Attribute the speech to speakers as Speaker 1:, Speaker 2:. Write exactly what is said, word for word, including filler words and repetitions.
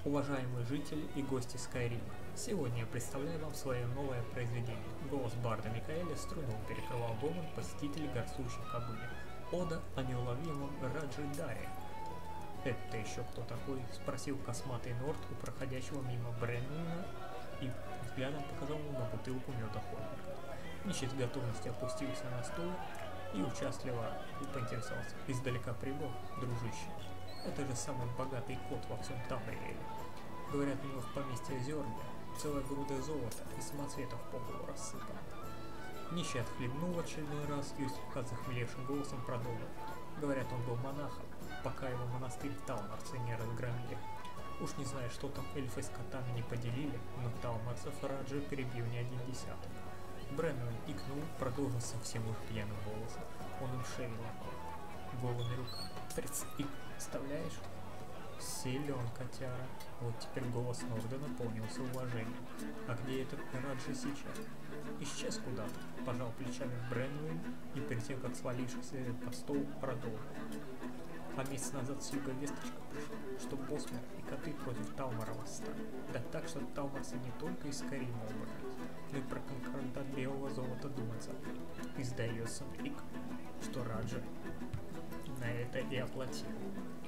Speaker 1: Уважаемые жители и гости Скайрима, сегодня я представляю вам свое новое произведение. Голос барда Микаэля с трудом перекрывал гомон посетителей горцующей кобыли. Ода о неуловимом Раджидаре. «Это еще кто такой?» — спросил косматый Норд у проходящего мимо Бреннана и взглядом показал ему на бутылку меда Хольберга. Нищий с готовностью опустился на стул и участливо поинтересовался. «Издалека прибыл, дружище? Это же самый богатый кот во всем Тамриэле. Говорят, у него в поместье Зерня целая груда золота и самоцветов по полу рассыпана». Нищий отхлебнул в очередной раз и слегка захмелевшим голосом продолжил. Говорят, он был монахом, пока его монастырь в Талмарце не разгромили. Уж не знаю, что там эльфы с котами не поделили, но талмарцев Раджи перебил не один десяток. Бреннан икнул, продолжил совсем уж пьяным голосом. Он им шею ломал голыми руками. Представляешь? Силен котяра. Вот теперь голос Норда наполнился уважением. А где этот Раджи сейчас? Исчез куда-то, пожал плечами Бреннан и перед тем, как свалившись под стол, продолжил. А месяц назад с юга весточка пришла, что Босмер и коты против Талмара восстали. Да так, что талмарцы не только из Скайрима убрались, но и про конкордат белого золота думать забыли. И сдается Мрик, что Раджа на это и оплатил.